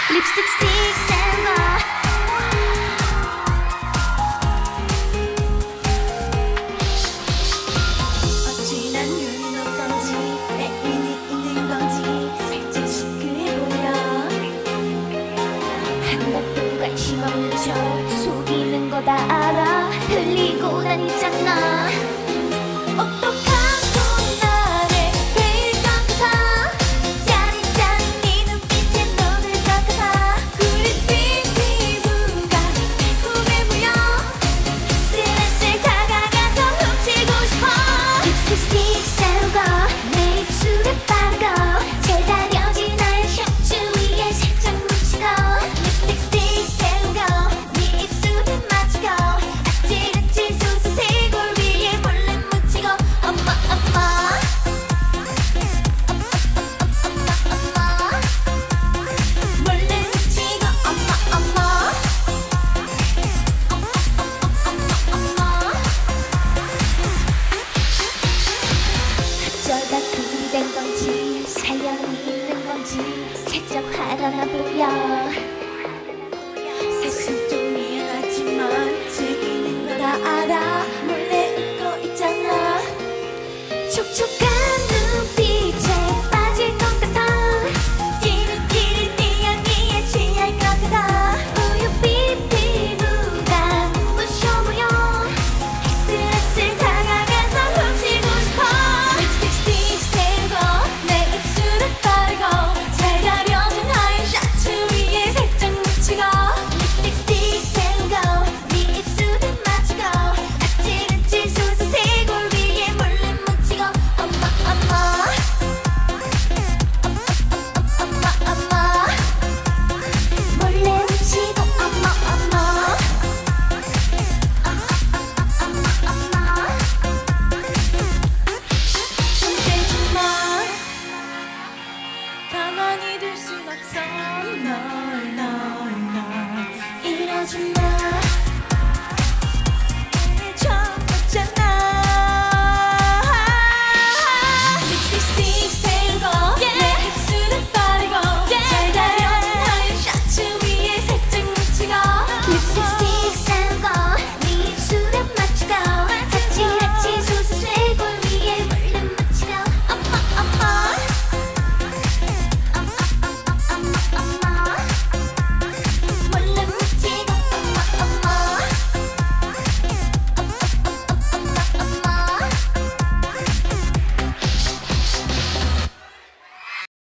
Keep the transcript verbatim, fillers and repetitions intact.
립스틱 스틱 샌거 어찌 난 눈이 높던지 내 인이 있는 건지 살짝 시크해 보여 한답도 관심 없는 척 속이는 거 다 알아 흘리고 다니잖아 어쩌다 그리 된 건지 사연이 있는 건지 살짝 화가 보여 사실 좀 미안하지만 즐기는 거 다 알아 몰래 웃고 있잖아 촉촉한 눈빛에 빠질 것 같아 찌릿찌릿 네 향기에 취할 것 같아 우유빛 피부가 눈부셔 보여 슬슬 다가가서 훔치고 싶어 가만히 둘 순 없어 널 널 널 이러지 마